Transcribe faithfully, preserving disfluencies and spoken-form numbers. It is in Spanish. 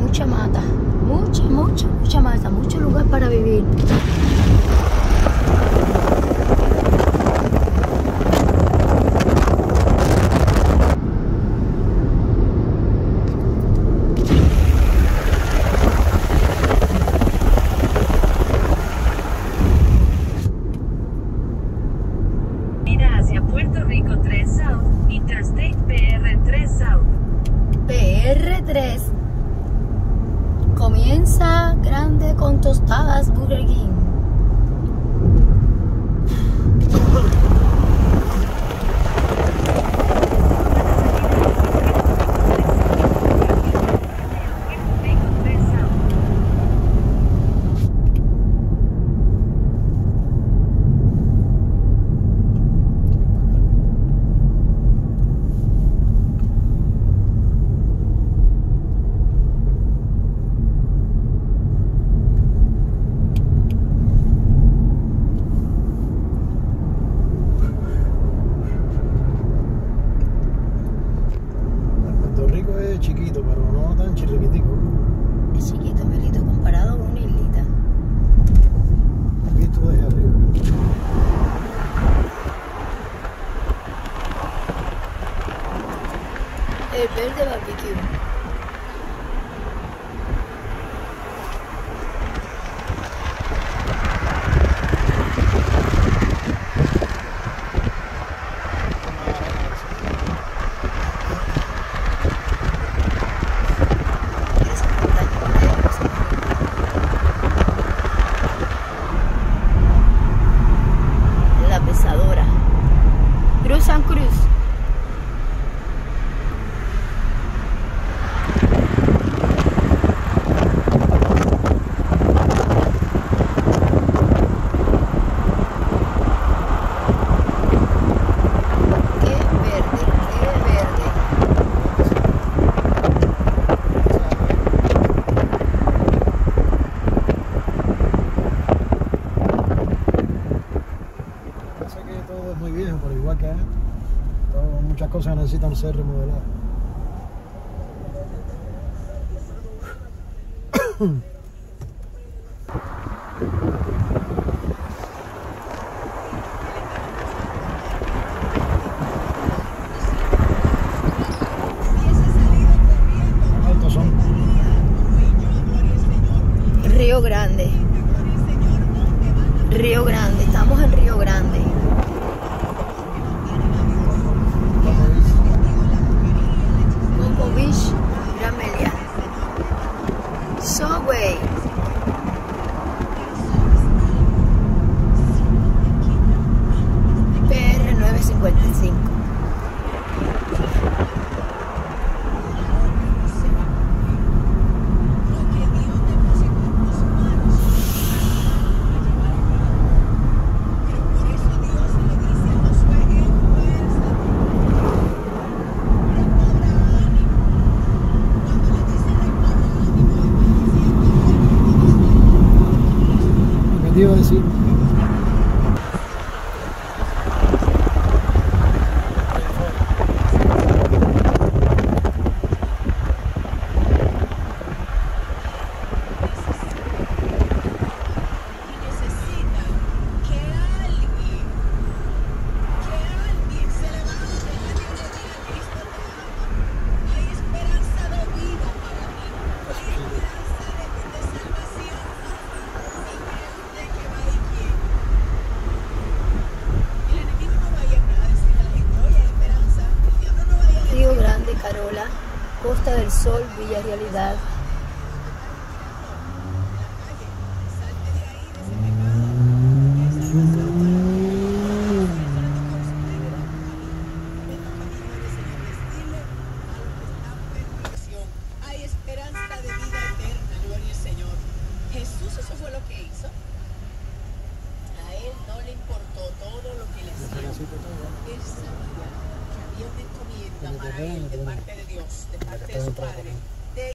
mucha mata, mucha, mucha, mucha mata, mucho lugar para vivir. Hacia Puerto Rico tres South, Interstate P R tres South. P R tres. Comienza grande con tostadas Burger King. Chiquito, pero no tan chiquitico. Es chiquito, Melito, comparado con una islita. Visto desde arriba. El verde barbecue. Cruz San Cruz. Qué verde, qué verde. Parece que todo es muy viejo, pero igual que todo, muchas cosas necesitan ser remodeladas. ¿Cuántos son? Río Grande. Río Grande, estamos en Río Grande. Cocoa Beach, Gran Meliá. Subway. P R nueve cincuenta y cinco. ¿Qué iba a decir? Río Grande, Carola, Costa del Sol, Villa Realidad. Hay esperanza de vida eterna, gloria al Señor. Jesús, eso fue lo que hizo. A él no le importó todo lo que le hacía. Él sabía que había una encomienda para él de parte de Dios, de parte de su Padre.